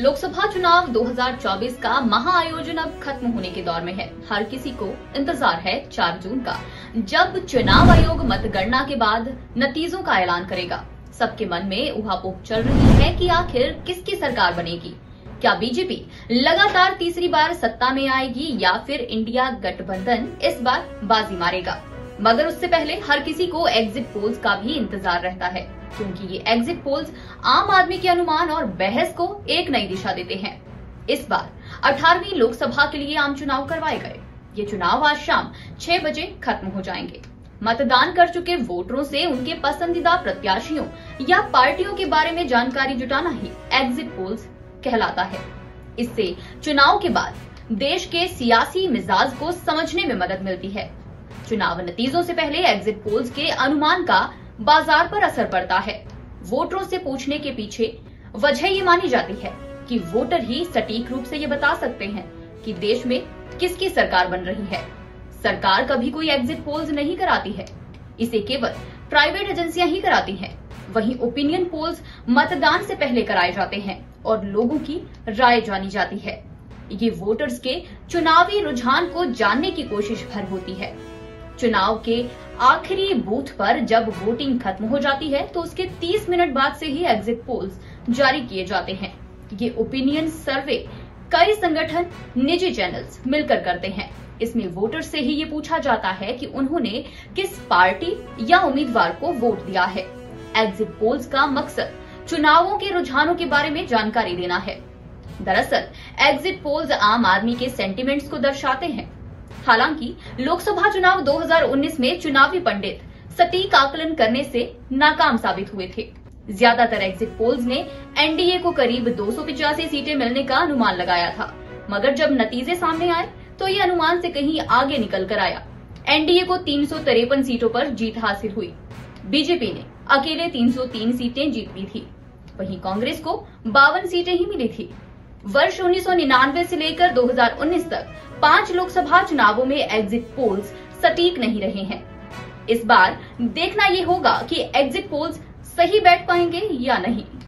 लोकसभा चुनाव 2024 का महाआयोजन अब खत्म होने के दौर में है। हर किसी को इंतजार है 4 जून का, जब चुनाव आयोग मतगणना के बाद नतीजों का ऐलान करेगा। सबके मन में उहापोह चल रही है कि आखिर किसकी सरकार बनेगी। क्या बीजेपी लगातार तीसरी बार सत्ता में आएगी या फिर इंडिया गठबंधन इस बार बाजी मारेगा। मगर उससे पहले हर किसी को एग्जिट पोल्स का भी इंतजार रहता है, क्योंकि ये एग्जिट पोल्स आम आदमी के अनुमान और बहस को एक नई दिशा देते हैं। इस बार 18वीं लोकसभा के लिए आम चुनाव करवाए गए। ये चुनाव आज शाम 6 बजे खत्म हो जाएंगे। मतदान कर चुके वोटरों से उनके पसंदीदा प्रत्याशियों या पार्टियों के बारे में जानकारी जुटाना ही एग्जिट पोल्स कहलाता है। इससे चुनाव के बाद देश के सियासी मिजाज को समझने में मदद मिलती है। चुनाव नतीजों से पहले एग्जिट पोल्स के अनुमान का बाजार पर असर पड़ता है। वोटरों से पूछने के पीछे वजह ये मानी जाती है कि वोटर ही सटीक रूप से ये बता सकते हैं कि देश में किसकी सरकार बन रही है। सरकार कभी कोई एग्जिट पोल्स नहीं कराती है, इसे केवल प्राइवेट एजेंसियां ही कराती हैं। वहीं ओपिनियन पोल्स मतदान से पहले कराए जाते हैं और लोगों की राय जानी जाती है। ये वोटर्स के चुनावी रुझान को जानने की कोशिश भर होती है। चुनाव के आखिरी बूथ पर जब वोटिंग खत्म हो जाती है तो उसके 30 मिनट बाद से ही एग्जिट पोल्स जारी किए जाते हैं। ये ओपिनियन सर्वे कई संगठन, निजी चैनल्स मिलकर करते हैं। इसमें वोटर से ही ये पूछा जाता है कि उन्होंने किस पार्टी या उम्मीदवार को वोट दिया है। एग्जिट पोल्स का मकसद चुनावों के रुझानों के बारे में जानकारी देना है। दरअसल एग्जिट पोल्स आम आदमी के सेंटिमेंट्स को दर्शाते हैं। हालांकि लोकसभा चुनाव 2019 में चुनावी पंडित सटीक आकलन करने से नाकाम साबित हुए थे। ज्यादातर एग्जिट पोल्स ने एनडीए को करीब 285 सीटें मिलने का अनुमान लगाया था, मगर जब नतीजे सामने आए तो ये अनुमान से कहीं आगे निकल कर आया। एनडीए को 353 सीटों पर जीत हासिल हुई। बीजेपी ने अकेले 303 सीटें जीत ली थी। वहीं कांग्रेस को 52 सीटें ही मिली थी। वर्ष 1999 से लेकर 2019 तक 5 लोकसभा चुनावों में एग्जिट पोल्स सटीक नहीं रहे हैं। इस बार देखना ये होगा कि एग्जिट पोल्स सही बैठ पाएंगे या नहीं।